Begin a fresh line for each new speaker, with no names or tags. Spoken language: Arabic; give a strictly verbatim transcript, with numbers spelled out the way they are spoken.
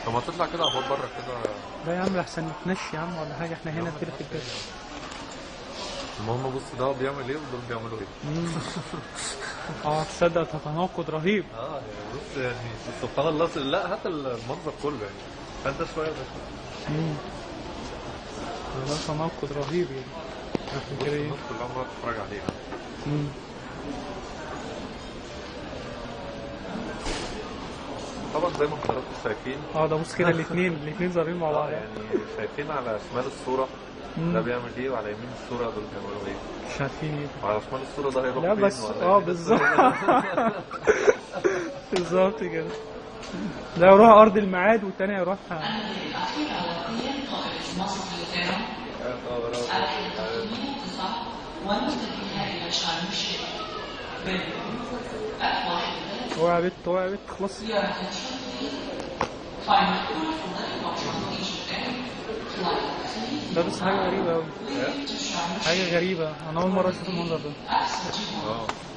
طب ما تطلع كده عباد بره كده.
لا يا عم احسن نتمشي يا عم ولا حاجه، احنا هنا كده في البيت.
المهم بص ده بيعمل ايه ودول بيعملوا ايه.
اه تصدق ده تناقض رهيب.
اه يعني بص يعني سبحان الله. لا هات المنظر كله يعني فانت شويه ده.
امم ده تناقض رهيب يعني. عشان
بص
كده ايه.
الناس كلها عماله تتفرج عليها.
امم
طبعا زي ما حضراتكم شايفين.
اه ده بص كده الاثنين الاثنين ظاهرين مع بعض.
اه يعني شايفين على شمال الصوره ده بيعمل ايه وعلى يمين الصوره دول بيعملوا ايه.
مش عارفين ايه.
وعلى شمال الصوره ده هيروح
لا
فين
بس
وعلى
اه
يمين
بالظبط.
الصورة
بالظبط كده. ده يروح ارض الميعاد والتاني يروح. هو يا بت هو يا بت خلاص. ده بس حاجة غريبة أوي. حاجة غريبة، أنا أول مرة أشوف المنظر ده.
اه